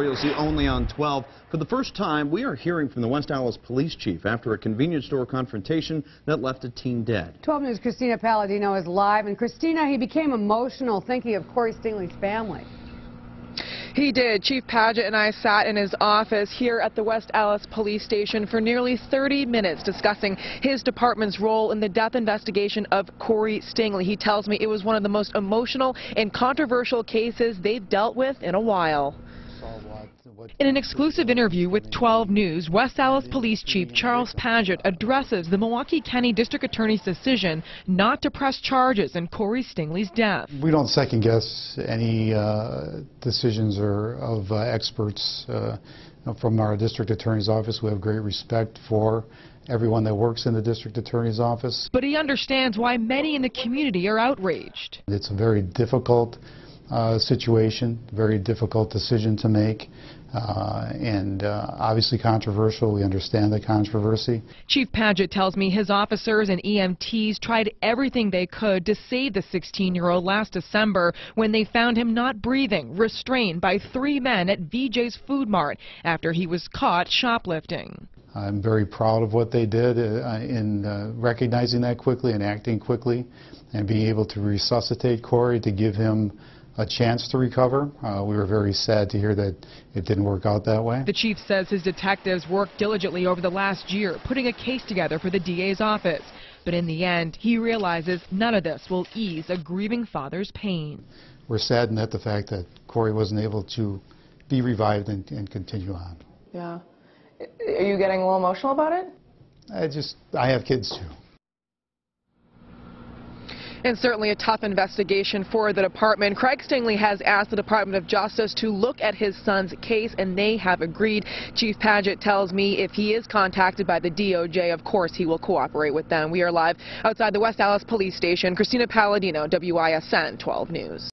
story you'll see only on 12. For the first time, we are hearing from the West Allis police chief after a convenience store confrontation that left a teen dead. 12 News' Christina Palladino is live. And Christina, he became emotional thinking of Corey Stingley's family. He did. Chief Paget and I sat in his office here at the West Allis police station for nearly 30 minutes discussing his department's role in the death investigation of Corey Stingley. He tells me it was one of the most emotional and controversial cases they've dealt with in a while. In an exclusive interview with 12 News, West Allis Police Chief Charles Paget addresses the Milwaukee County District Attorney's decision not to press charges in Corey Stingley's death. We don't second-guess any decisions of experts from our District Attorney's office. We have great respect for everyone that works in the District Attorney's office. But he understands why many in the community are outraged. It's a very difficult situation, very difficult decision to make, and obviously controversial. We understand the controversy. Chief Paget tells me his officers and EMTs tried everything they could to save the 16-year-old last December when they found him not breathing, restrained by 3 men at VJ's Food Mart after he was caught shoplifting. I'm very proud of what they did in recognizing that quickly and acting quickly and being able to resuscitate Corey to give him a chance to recover. We were very sad to hear that it didn't work out that way. The chief says his detectives worked diligently over the last year, putting a case together for the DA's office. But in the end, he realizes none of this will ease a grieving father's pain. We're saddened at the fact that Corey wasn't able to be revived and continue on. Yeah. Are you getting a little emotional about it? I have kids too. And certainly a tough investigation for the department. Craig Stingley has asked the Department of Justice to look at his son's case, and they have agreed. Chief Paget tells me if he is contacted by the DOJ, of course he will cooperate with them. We are live outside the West Allis Police Station. Christina Palladino, WISN 12 News.